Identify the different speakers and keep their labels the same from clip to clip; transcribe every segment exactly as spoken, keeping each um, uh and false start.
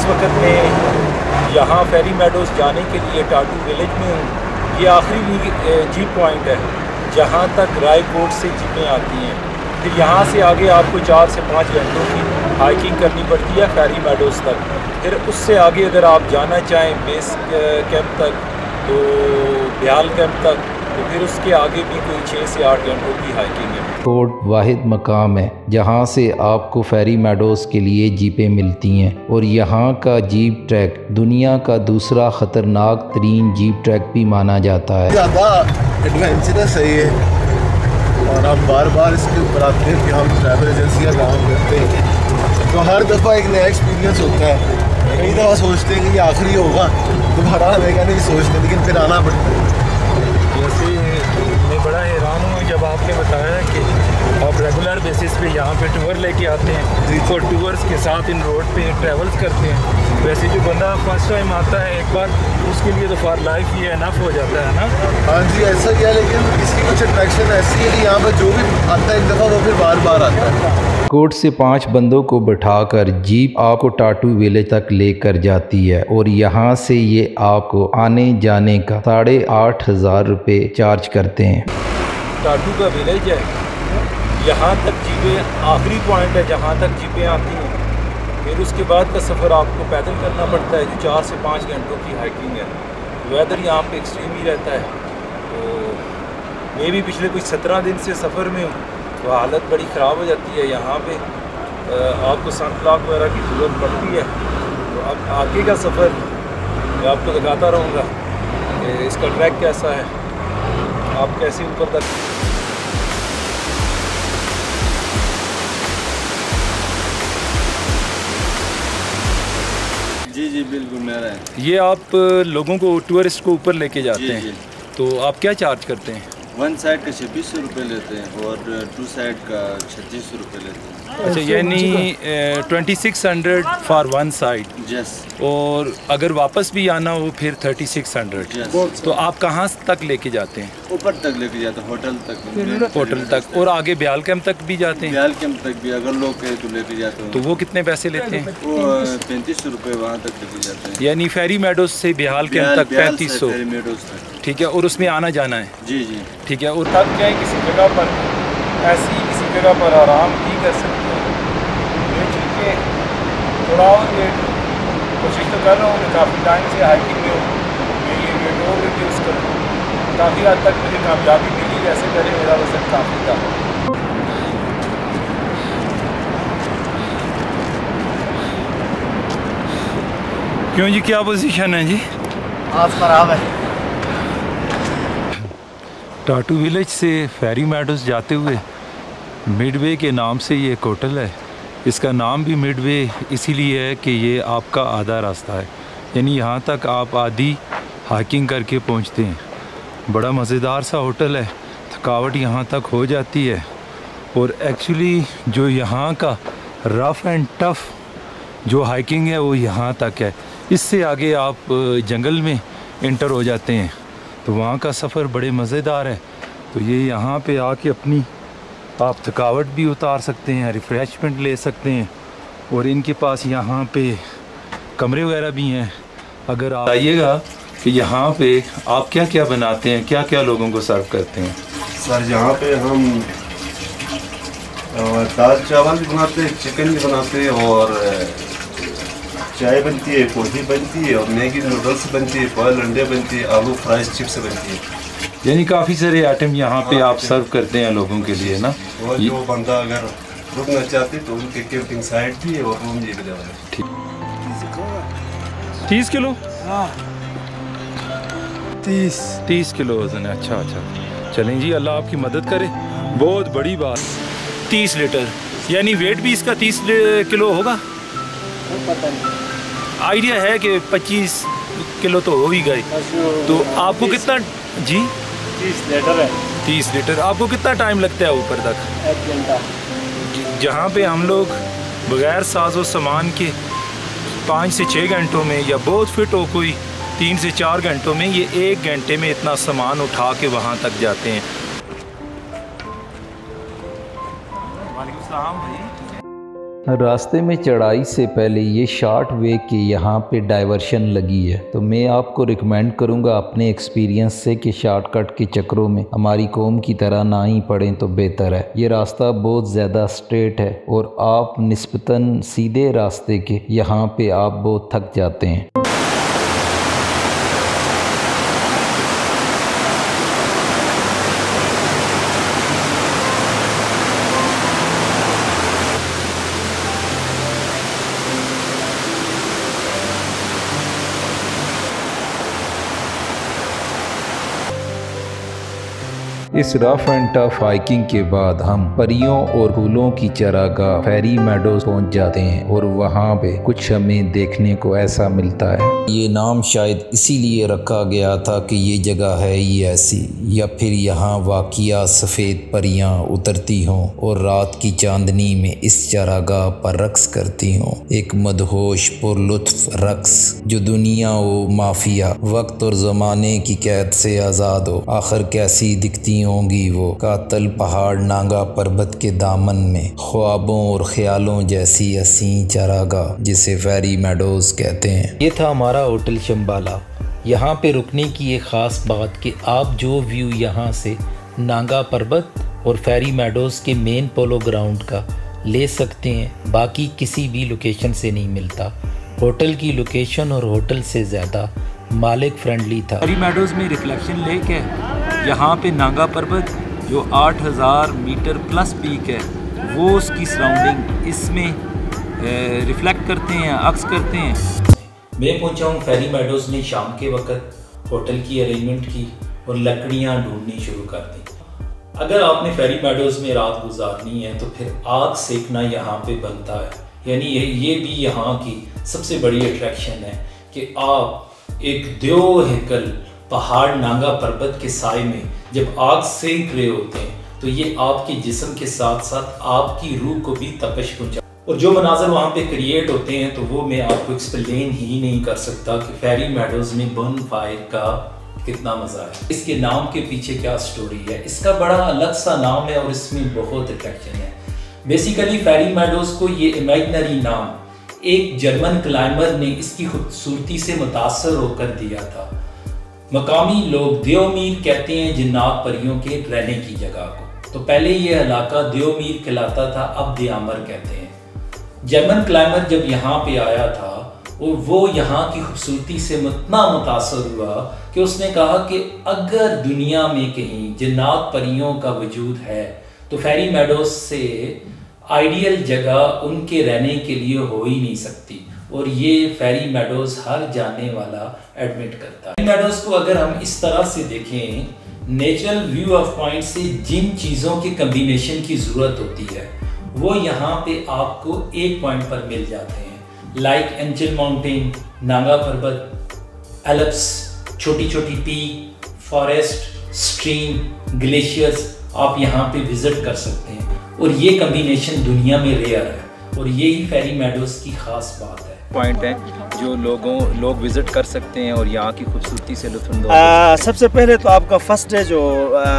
Speaker 1: वक्त मैं यहाँ फेरी मेडोज़ जाने के लिए टाटू विलेज में हूँ। ये आखिरी जीप पॉइंट है जहाँ तक रायकोट से जीपें आती हैं। फिर यहाँ से आगे आपको चार से पाँच घंटों की हाइकिंग करनी पड़ती है फेरी मेडोज़ तक। फिर उससे आगे अगर आप जाना चाहें बेस कैंप तक तो ब्याल कैंप तक, तो फिर उसके आगे भी कोई छः से आठ घंटों की हाइकिंग है।
Speaker 2: कोट वाहिद मकाम है जहाँ से आपको फेरी मेडोज़ के लिए जीपें मिलती हैं और यहाँ का जीप ट्रैक दुनिया का दूसरा ख़तरनाक तरीन जीप ट्रैक भी माना जाता है।
Speaker 3: ज़्यादा एडवेंचरस है ये और हम बार बार इसके ऊपर आते हैं कि हम ट्रैवल एजेंसी का काम करते हैं, तो हर दफ़ा एक नया एक्सपीरियंस होता है। कई दफ़ा सोचते हैं कि ये आखिरी होगा, दोबारा आने का नहीं सोचते, लेकिन फिर आना पड़ता है।
Speaker 1: जैसे मैं बड़ा हैरान हूँ जब आपने बताया कि आप रेगुलर बेसिस पे यहाँ पे टूर लेके आते हैं और टूर्स के साथ इन रोड पे ट्रैवल्स करते हैं। वैसे जो बंदा फर्स्ट टाइम आता है एक बार, उसके लिए तो फॉर लाइफ ये इनफ हो जाता है ना।
Speaker 3: हाँ जी, ऐसा ही है, लेकिन इसकी कुछ अट्रैक्शन ऐसी है कि यहाँ पर जो भी आता है एक दफ़ा वो फिर बार बार आता है।
Speaker 2: कोट से पाँच बंदों को बिठाकर जीप आपको टाटू विलेज तक लेकर जाती है और यहाँ से ये आपको आने जाने का साढ़े आठ हज़ार रुपये चार्ज करते हैं।
Speaker 1: टाटू का विलेज है, यहाँ तक जीपें आखिरी पॉइंट है जहाँ तक जीपें आती हैं। फिर उसके बाद का सफ़र आपको पैदल करना पड़ता है जो चार से पाँच घंटों की हाइकिंग है। वेदर यहाँ पे एक्सट्रीम ही रहता है, तो मैं भी पिछले कुछ सत्रह दिन से सफ़र में हूँ, तो हालत बड़ी ख़राब हो जाती है। यहाँ पे आपको सन ब्लॉक वगैरह की ज़रूरत पड़ती है। तो अब आगे का सफ़र मैं आपको दिखाता रहूँगा कि इसका ट्रैक कैसा है, आप कैसे ऊपर तक।
Speaker 4: जी जी बिल्कुल मेरा है।
Speaker 1: ये आप लोगों को टूरिस्ट को ऊपर लेके जाते
Speaker 4: जी,
Speaker 1: हैं
Speaker 4: जी।
Speaker 1: तो आप क्या चार्ज करते हैं?
Speaker 4: वन साइड का छब्बीस सौ रुपये लेते हैं और टू साइड का छत्तीस सौ रुपये लेते हैं।
Speaker 1: अच्छा, यानी twenty six hundred for one side.
Speaker 4: Yes.
Speaker 1: और अगर वापस भी आना हो फिर थर्टी सिक्स हंड्रेड।
Speaker 4: यस।
Speaker 1: तो आप कहाँ तक लेके जाते हैं?
Speaker 4: ऊपर तक लेके जाते हैं, होटल तक।
Speaker 1: होटल तक। और आगे ब्याल कैंप तक भी जाते हैं?
Speaker 4: ब्याल कैंप तक भी अगर लोग कहे तो लेके जाते हैं।
Speaker 1: तो वो कितने पैसे लेते हैं?
Speaker 4: वो पैंतीस सौ रुपये वहाँ तक लेके जाते हैं।
Speaker 1: यानी फेरी मेडोज से ब्याल कैंप तक पैंतीस सौ। ठीक है, और उसमें आना जाना है?
Speaker 4: जी जी
Speaker 1: ठीक है। और थक जाए किसी जगह पर, ऐसी किसी जगह पर आराम भी कर सकते हैं। ये चीज़ें थोड़ा और वेट कोशिश तो कर रहा हूँ कि काफ़ी टाइम से हाइकिंग में हूँ, मैं ये वेट और रिड्यूस करूँ। काफ़ी हद तक मुझे कामयाबी मिली, वैसे पहले मेरा वजन काफ़ी था। क्यों जी, क्या पोजीशन है जी?
Speaker 3: आप खराब है।
Speaker 1: टाटू विलेज से फेरी मेडोज़ जाते हुए मिडवे के नाम से ये एक होटल है। इसका नाम भी मिडवे इसीलिए है कि ये आपका आधा रास्ता है, यानी यहाँ तक आप आधी हाइकिंग करके पहुँचते हैं। बड़ा मज़ेदार सा होटल है, थकावट यहाँ तक हो जाती है। और एक्चुअली जो यहाँ का रफ़ एंड टफ़ जो हाइकिंग है वो यहाँ तक है। इससे आगे आप जंगल में इंटर हो जाते हैं तो वहाँ का सफ़र बड़े मज़ेदार है। तो ये यहाँ पे आके अपनी आप थकावट भी उतार सकते हैं, रिफ़्रेशमेंट ले सकते हैं। और इनके पास यहाँ पे कमरे वगैरह भी हैं। अगर आप आइएगा कि यहाँ पे आप क्या क्या बनाते हैं, क्या क्या लोगों को सर्व करते हैं?
Speaker 4: सर यहाँ पे हम दाल चावल भी बनाते हैं, चिकन भी बनाते हैं और चाय बनती है, कॉफ़ी बनती है और मैगी नूडल्स बनती है, बॉयल अंडे बनती है, आलू फ्राइज चिप्स बनती है।
Speaker 1: यानी काफ़ी सारे आइटम यहाँ पे आप सर्व करते हैं लोगों के लिए ना।
Speaker 4: और जो बंदा अगर रुकना चाहते तो उनके कैंपिंग साइट भी है और रूम भी है।
Speaker 1: ठीक। तीस किलो?
Speaker 3: हाँ तीस
Speaker 1: तीस किलो वजन है। अच्छा अच्छा, चलें जी, अल्लाह आपकी मदद करे। बहुत बड़ी बात। तीस लीटर यानी वेट भी इसका तीस किलो होगा?
Speaker 3: पता नहीं,
Speaker 1: आइडिया है कि पच्चीस किलो तो हो ही गए। तो आपको कितना जी?
Speaker 3: तीस लीटर है।
Speaker 1: तीस लीटर। आपको कितना टाइम लगता है ऊपर तक?
Speaker 3: एक घंटा।
Speaker 1: जहाँ पे हम लोग बगैर साजो सामान के पाँच से छः घंटों में, या बहुत फिट हो कोई तीन से चार घंटों में, ये एक घंटे में इतना सामान उठा के वहाँ तक जाते हैं। वालेकुम सलाम भाई।
Speaker 2: रास्ते में चढ़ाई से पहले ये शॉर्ट वे के यहाँ पे डाइवर्शन लगी है, तो मैं आपको रिकमेंड करूँगा अपने एक्सपीरियंस से कि शॉर्टकट के चक्करों में हमारी कौम की तरह ना ही पड़ें तो बेहतर है। ये रास्ता बहुत ज़्यादा स्ट्रेट है और आप निस्बतन सीधे रास्ते के यहाँ पे आप बहुत थक जाते हैं। इस रफ एंड टफ हाइकिंग के बाद हम परियों और फूलों की चरागाह फेरी मेडोज पहुंच जाते हैं और वहां पे कुछ हमें देखने को ऐसा मिलता है। ये नाम शायद इसीलिए रखा गया था कि ये जगह है ही ऐसी, या फिर यहाँ वाक़िया सफ़ेद परियां उतरती हों और रात की चांदनी में इस चरागाह पर रक्स करती हों। एक मदहोश पुरलुत्फ रक्स जो दुनिया व माफिया वक्त और ज़माने की कैद से आज़ाद हो। आखिर कैसी दिखती होंगी वो कातल पहाड़ नांगा पर्वत के दामन में, ख्वाबों और ख्यालों जैसी हसीं चरागाह जिसे फेरी मेडोज कहते हैं।
Speaker 5: ये था हमारा होटल शंबाला। यहाँ पे रुकने की एक ख़ास बात कि आप जो व्यू यहाँ से नांगा पर्वत और फेरी मेडोज के मेन पोलो ग्राउंड का ले सकते हैं, बाकी किसी भी लोकेशन से नहीं मिलता। होटल की लोकेशन और होटल से ज़्यादा मालिक फ्रेंडली था।
Speaker 1: फेरी मेडोज में रिफ्लेक्शन लेक है, यहाँ पे नांगा पर्वत जो आठ हज़ार मीटर प्लस पीक है वो उसकी सराउंडिंग इसमें रिफ्लेक्ट करते हैं, अक्स करते हैं।
Speaker 5: मैं पहुंचा हूँ फेरी मेडोज में शाम के वक्त। होटल की अरेंजमेंट की और लकड़ियाँ ढूंढनी शुरू कर दी। अगर आपने फेरी मेडोज में रात गुजारनी है तो फिर आग सेकना यहाँ पे बनता है, यानी ये ये भी यहाँ की सबसे बड़ी अट्रैक्शन है कि आप एक देव हेकल पहाड़ नांगा पर्वत के साए में जब आग सेक रहे होते हैं तो ये आपके जिस्म के साथ साथ आपकी रूह को भी तपश पहुंचा। और जो मनाजर वहाँ पे क्रिएट होते हैं तो वो मैं आपको एक्सप्लेन ही नहीं कर सकता कि फेरी मेडोज में बर्न फायर का कितना मज़ा है। इसके नाम के पीछे क्या स्टोरी है, इसका बड़ा अलग सा नाम है और इसमें बहुत अट्रैक्शन है। बेसिकली फेरी मेडोज को ये इमेजिनरी नाम एक जर्मन क्लाइंबर ने इसकी खूबसूरती से मुतासर होकर दिया था। मकामी लोग देवमीर कहते हैं जिन्नात परियों के रहने की जगह को। तो पहले ये इलाका देवमीर कहलाता था, अब दियामर कहते हैं। जर्मन क्लाइंबर जब यहाँ पे आया था और वो यहाँ की खूबसूरती से इतना मुतासर हुआ कि उसने कहा कि अगर दुनिया में कहीं जिन्नात परियों का वजूद है तो फेरी मेडोज से आइडियल जगह उनके रहने के लिए हो ही नहीं सकती। और ये फेरी मेडोज हर जाने वाला एडमिट करता है। फेरी मेडोज को अगर हम इस तरह से देखें, नेचुरल व्यू ऑफ पॉइंट से जिन चीज़ों के कम्बिनेशन की ज़रूरत होती है वो यहाँ पे आपको एक पॉइंट पर मिल जाते हैं। लाइक एंजल माउंटेन, नांगा पर्वत, एल्प्स, छोटी छोटी पीक, फॉरेस्ट, स्ट्रीम, ग्लेशियर्स आप यहाँ पे विजिट कर सकते हैं। और ये कम्बिनेशन दुनिया में रेयर है और यही फेरी मेडोज की खास बात है।
Speaker 1: पॉइंट है जो लोगों लोग विजिट कर सकते हैं और यहाँ की खूबसूरती से लुत्फ़।
Speaker 6: सबसे पहले तो आपका फर्स्ट डे जो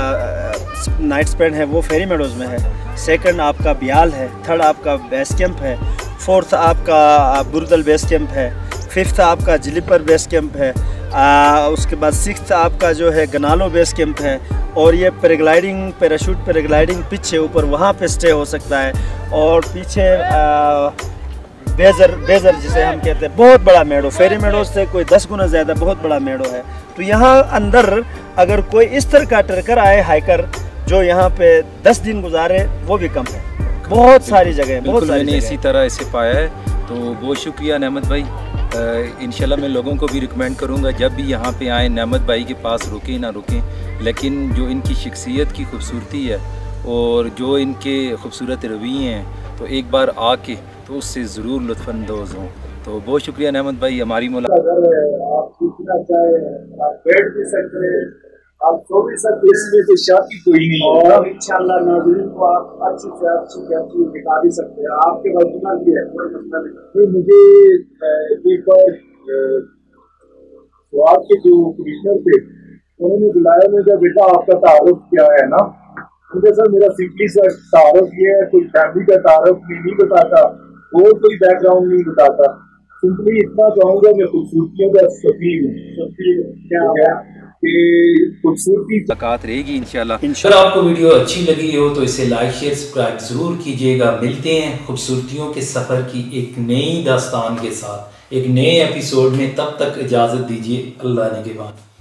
Speaker 6: नाइट स्पेंड है वो फेरी मेडोज में है। सेकंड आपका बियाल है। थर्ड आपका बेस कैंप है। फोर्थ आपका बुरदल बेस कैंप है। फिफ्थ आपका जिलीपर बेस कैंप है। आ, उसके बाद सिक्स्थ आपका जो है गनालो बेस कैंप है। और ये पैराग्लाइडिंग पैराशूट पैराग्लाइडिंग पीछे ऊपर वहाँ पे स्टे हो सकता है। और पीछे आ, बेजर बेजर जिसे हम कहते हैं, बहुत बड़ा मेड़ो, फेरी मेडोज से कोई दस गुना ज़्यादा बहुत बड़ा मेड़ो है। तो यहाँ अंदर अगर कोई इस तरह का ट्रैकर आए हाइकर जो यहाँ पे दस दिन गुजारे वो भी कम है। बहुत सारी जगह बहुत सारी
Speaker 1: मैंने इसी तरह इसे पाया है। तो बहुत शुक्रिया नेमत भाई। इंशाल्लाह मैं लोगों को भी रिकमेंड करूँगा जब भी यहाँ पे आएँ नेमत भाई के पास रुकें ना रुकें, लेकिन जो इनकी शख्सियत की खूबसूरती है और जो इनके खूबसूरत रवैये हैं तो एक बार आके तो उससे ज़रूर लुत्फ़अंदोज़ हों। तो बहुत शुक्रिया नेमत भाई हमारी मुलाकात।
Speaker 7: अगर आप सीखना चाहें आप बैठ भी सकते हैं, आप सो भी सकते हैं, इसमें तो शादी कोई नहीं है। और इंशाल्लाह नाज़रीन को आप अच्छी से अच्छी अच्छी दिखा भी सकते हैं। आपके पास सुना भी है, कोई मसला नहीं। मुझे एक बार स्वाद के जो कमिश्नर थे उन्होंने बुलाया, मुझे बेटा आपका तारुफ क्या है ना। मुझे सर मेरा सिंपली सा तारुफ ये है, कोई फैमिली का तारुफ नहीं, नहीं बताता। और कोई बैकग्राउंड नहीं बताता। सिंपली इतना कहूँगा मैं खूबसूरतियों का शौकीन हूँ। क्या खूबसूरती
Speaker 2: मुलाकात रहेगी इंशाल्लाह।
Speaker 5: अगर आपको वीडियो अच्छी लगी हो तो इसे लाइक शेयर सब्सक्राइब ज़रूर कीजिएगा। मिलते हैं खूबसूरतियों के सफ़र की एक नई दास्तान के साथ एक नए एपिसोड में। तब तक इजाज़त दीजिए। अल्लाह निगहबान।